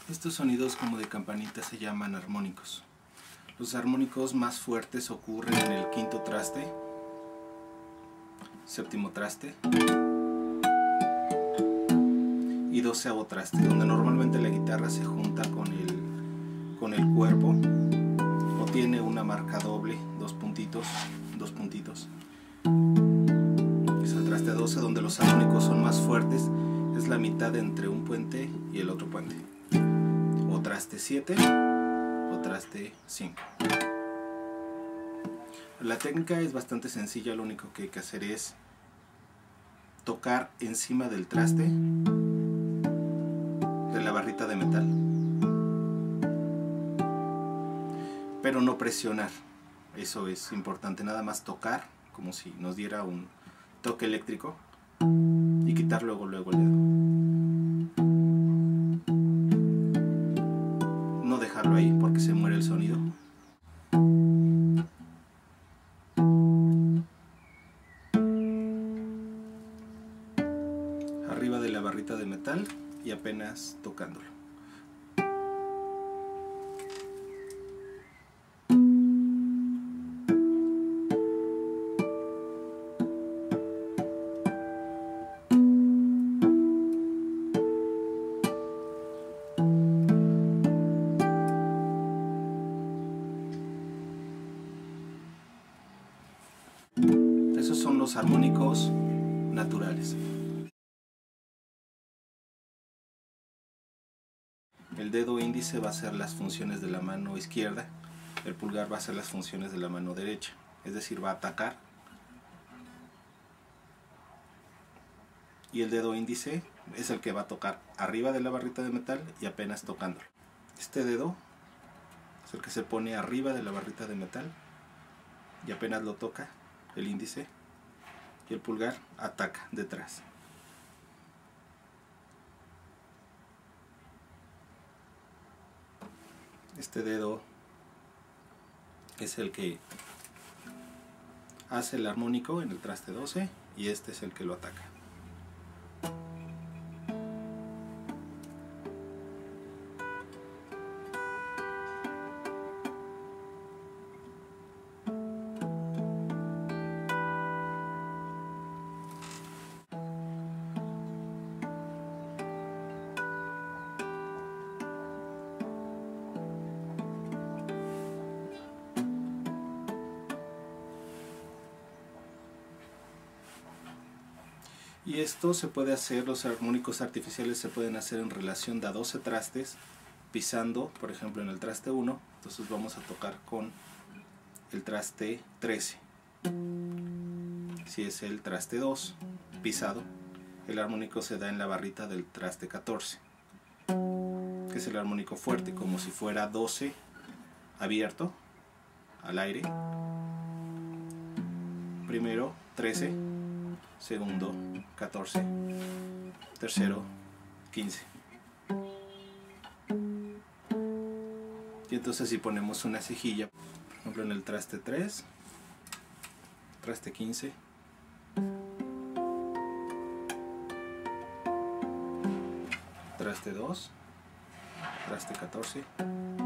Estos sonidos como de campanita se llaman armónicos. Los armónicos más fuertes ocurren en el quinto traste, séptimo traste y doceavo traste, donde normalmente la guitarra se junta con el cuerpo o tiene una marca doble, dos puntitos. Es el traste 12, donde los armónicos son más fuertes, es la mitad entre un puente y el otro puente. O traste 7 o traste 5. La técnica es bastante sencilla, lo único que hay que hacer es tocar encima del traste de la barrita de metal, pero no presionar. Eso es importante, nada más tocar como si nos diera un toque eléctrico y quitar luego el dedo. No dejarlo ahí porque se muere el sonido. Arriba de la barrita de metal y apenas tocándolo. Esos son los armónicos naturales. El dedo índice va a hacer las funciones de la mano izquierda, el pulgar va a hacer las funciones de la mano derecha, es decir, va a atacar. Y el dedo índice es el que va a tocar arriba de la barrita de metal y apenas tocándolo. Este dedo es el que se pone arriba de la barrita de metal y apenas lo toca, el índice, y el pulgar ataca detrás. Este dedo es el que hace el armónico en el traste 12 y este es el que lo ataca. Y esto se puede hacer, los armónicos artificiales se pueden hacer en relación de a 12 trastes, pisando, por ejemplo, en el traste 1, entonces vamos a tocar con el traste 13. Si es el traste 2, pisado, el armónico se da en la barrita del traste 14, que es el armónico fuerte, como si fuera 12 abierto, al aire, primero 13, segundo 14, tercero 15. Y entonces si ponemos una cejilla, por ejemplo en el traste 3, traste 15, traste 2, traste 14,